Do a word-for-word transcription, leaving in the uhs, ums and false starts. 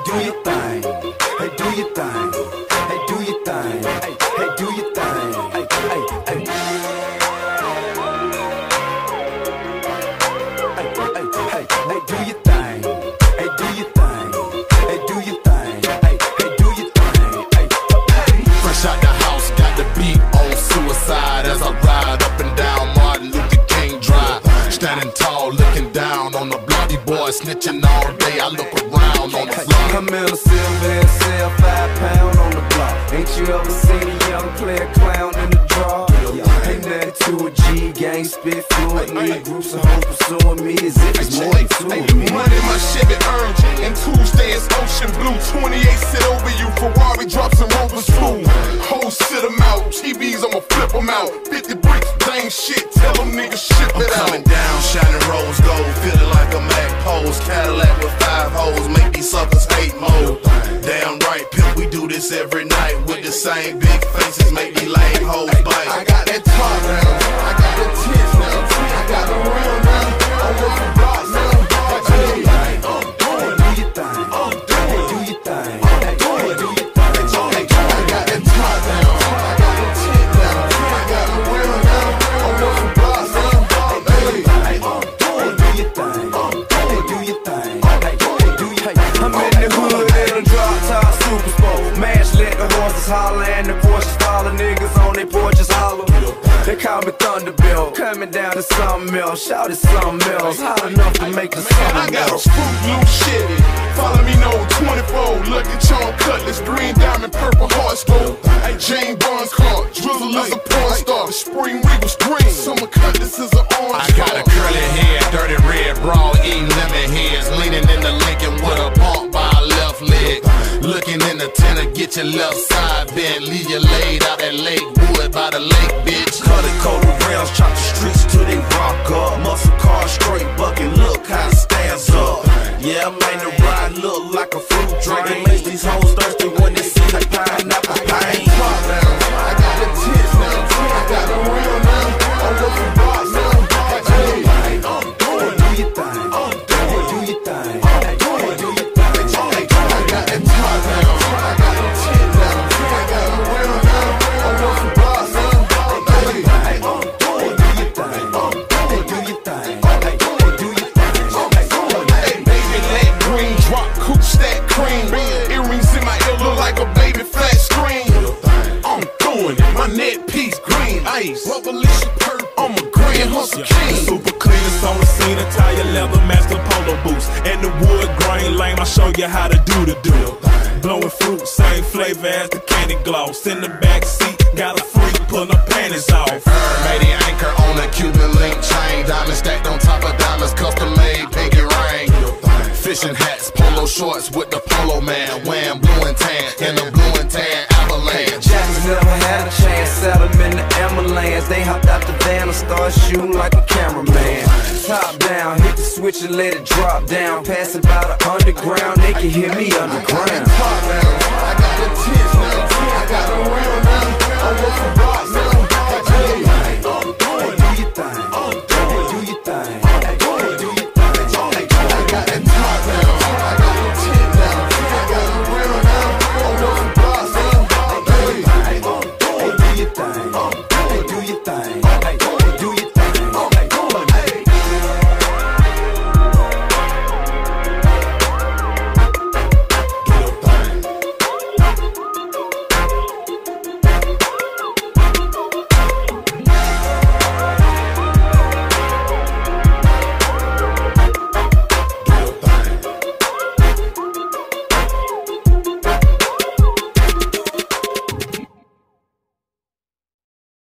do your thing. Hey, do your thing. Hey, do your thing. Hey, hey, do your thing. Hey, hey, hey. Hey, hey, hey, hey, do your thing. Hey, do your thing. Hey, do your thing. Hey, hey, do your thing. Hey, hey. Fresh out the house, got the beat on suicide as I ride up and down Martin Luther King Drive. Standing tall, looking down on the bloody boy, snitching all day. I look around on the floor. I'm in a silver and sell five pound on the block. Ain't you ever seen a young player clown in the draw? Ain't nothing to a G, gang spit fluently. Groups of hoes pursuing me as if it's more than two of me. Money my Chevy earned, and Tuesday is ocean blue. twenty-eight sit over you, Ferrari drops and Rovers too. Hoes sit them out, T Vs I'ma flip them out. fifty bricks, dang shit, tell them niggas ship it out. I'm coming down, shining rose gold, feeling like a Mac pose. Cadillac with five hoes, make these suckers hate mode. Damn right, pimp, we do this every night. With the same big faces, make these lame hoes bite. I got that top now, I got the tits now, I got the real now, I'm looking blocks now. I'm doing, do your thing. I'm doing, do your thing. Hey, do your thing. I got that top now, I got the tits now, I got the real now, I'm looking blocks now. I'm doing, do your thing. Hey, do your thing. Hey, do your thing. I'm in the hood in a drop top super sport. Mash let the horses holler and the Porsches follow. Niggas on their porches holler. They call me Thunderbolt. Coming down to something else. Shout it something else. Hot enough to make the sun I got a melt. spook blue Chevy. Follow me no twenty-four. Lucky Charm Cutlass, green diamond, purple heart stroke. Hey, Jane Barnes car. Drizzle is a porn star. Spring Regal's green. Summer Cutlass is an orange. I got a curly head, dirty red bra, eating lemon heads. Leaning in the Lincoln with a bump by a left leg. Looking in the tenor, get your left side bent. Leave you laid out at Lake Wood by the lake, bitch. Color coded rails, chop the streets till they rock up. Muscle car straight bucket, look how it stands up. Yeah, I made the ride look like a fruit drink. It makes these hoes thirsty when they see the pineapple pain. I got the tits now, I got the real now, I'm looking blocks now. I'm doing, do your thing. I'm doing, do your thing. Hey, doing, do your thing. I got that top now, I got the tits now, I got the real now, I'm looking blocks now. I'm doing, do your thing. I'm doing, do your thing. Hey, doing, do your thing. Hey, baby, let green drop, coupe stack cream. Earrings in my ear look like a baby flat screen. I'm doing it, my neck piece green ice. Revolution purple, I'm a grand hustle king. Super clean, it's on the scene, entire leather match the polo boots. And the wood grain lane, I'll show you how to do the do. Blowing fruit, same flavor as the candy gloss. In the back seat, got a freak pulling her panties off. Made the anchor on a Cuban link chain. Diamond stacked on top of diamonds, custom made pinky ring. Fishing hats, polo shorts with the polo man. Wham, blue and tan, in the blue and tan avalanche. Jackson never had a chance, set them in the ambulance. They hopped out the van and started shooting like a cameraman. Top down, hit the switch and let it drop down. Pass it by the underground, they can hear me underground. Top now, I got the tits now, I got the real now, I'm looking blocks now.